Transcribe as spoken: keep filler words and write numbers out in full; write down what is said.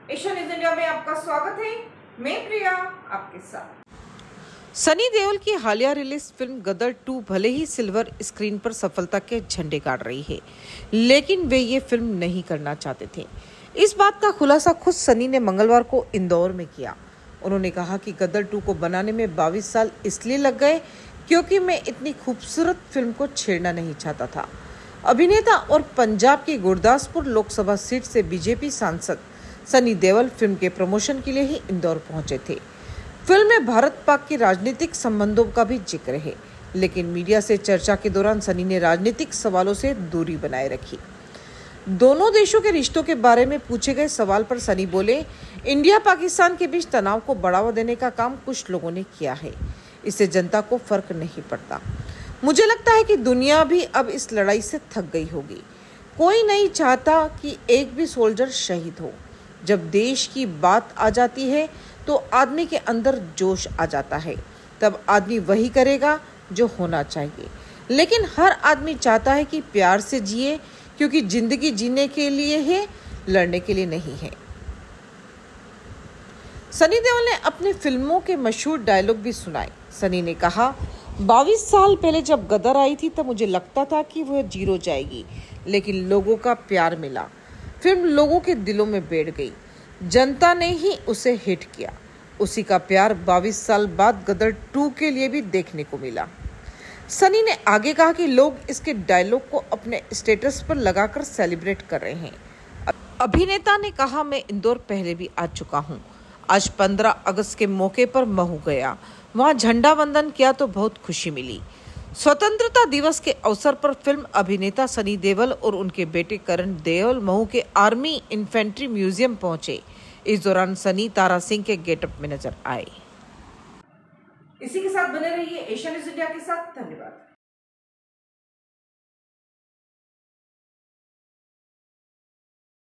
Asia news India में आपका स्वागत है। मैं प्रिया आपके साथ। सनी देओल की हालिया रिलीज फिल्म गदर टू भले ही सिल्वर स्क्रीन पर सफलता के झंडे गाड़ रही है, लेकिन वे ये फिल्म नहीं करना चाहते थे। इस बात का खुलासा खुद सनी ने मंगलवार को इंदौर में किया। उन्होंने कहा कि गदर टू को बनाने में बाईस साल इसलिए लग गए क्योंकि मैं इतनी खूबसूरत फिल्म को छेड़ना नहीं चाहता था। अभिनेता और पंजाब की गुरदासपुर लोकसभा सीट से बीजेपी सांसद सनी देओल फिल्म के प्रमोशन के लिए ही इंदौर पहुंचे थे। फिल्म में भारत पाक के राजनीतिक संबंधों का भी जिक्र है, लेकिन मीडिया से चर्चा के दौरान सनी ने राजनीतिक सवालों से दूरी बनाए रखी। दोनों देशों के रिश्तों के बारे में पूछे गए सवाल पर सनी बोले, इंडिया पाकिस्तान के बीच तनाव को बढ़ावा देने का काम कुछ लोगों ने किया है, इससे जनता को फर्क नहीं पड़ता। मुझे लगता है कि दुनिया भी अब इस लड़ाई से थक गई होगी। कोई नहीं चाहता कि एक भी सोल्जर शहीद हो। जब देश की बात आ जाती है तो आदमी के अंदर जोश आ जाता है, तब आदमी वही करेगा जो होना चाहिए। लेकिन हर आदमी चाहता है कि प्यार से जिए, क्योंकि जिंदगी जीने के लिए है, लड़ने के लिए नहीं है। सनी देओल ने अपनी फिल्मों के मशहूर डायलॉग भी सुनाए। सनी ने कहा, बाईस साल पहले जब गदर आई थी तब मुझे लगता था कि वह जीरो जाएगी, लेकिन लोगों का प्यार मिला। फिल्म लोगों के दिलों में बैठ गई। जनता ने ही उसे हिट किया। उसी का प्यार बाईस साल बाद गदर टू के लिए भी देखने को मिला। सनी ने आगे कहा कि लोग इसके डायलॉग को अपने स्टेटस पर लगाकर सेलिब्रेट कर रहे हैं। अभिनेता ने कहा, मैं इंदौर पहले भी आ चुका हूँ। आज पंद्रह अगस्त के मौके पर महू गया, वहाँ झंडा वंदन किया तो बहुत खुशी मिली। स्वतंत्रता दिवस के अवसर पर फिल्म अभिनेता सनी देओल और उनके बेटे करण देओल महू के आर्मी इन्फेंट्री म्यूजियम पहुंचे। इस दौरान सनी तारा सिंह के गेटअप में नजर आए। इसी के साथ बने रहिए एशिया न्यूज इंडिया के साथ। धन्यवाद।